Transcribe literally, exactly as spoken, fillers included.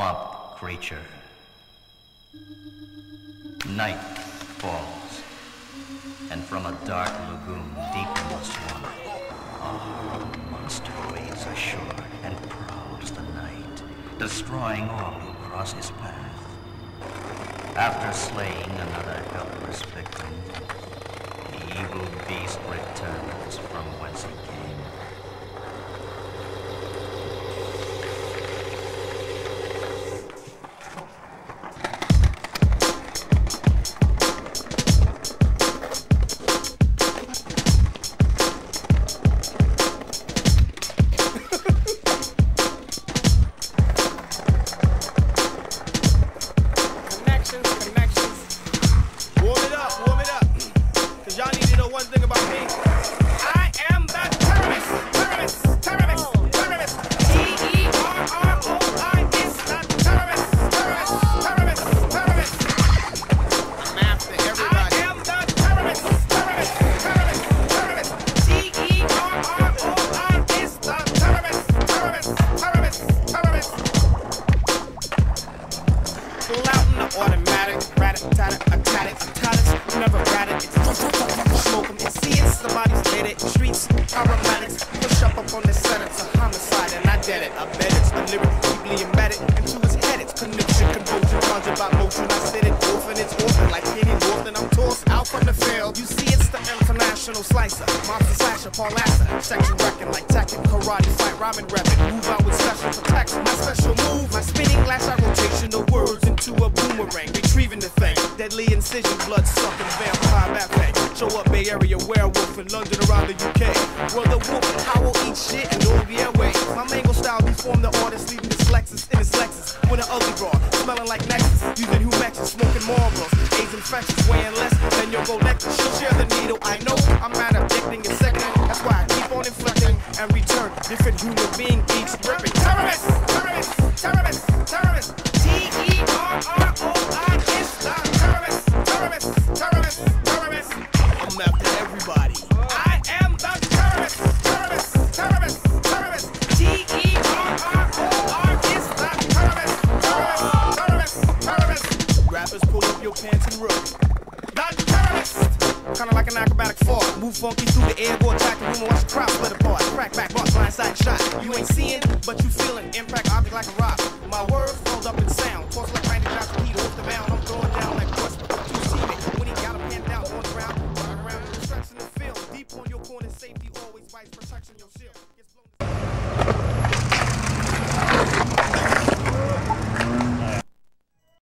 swamp creature. Night falls, and from a dark lagoon deep in the swamp, a monster wades ashore and prowls the night, destroying all who cross his path. After slaying another helpless victim, the evil beast returns from whence he came. My words rolled up in sound, tossed like ninety shots of heat off the mound. I'm throwing down like what's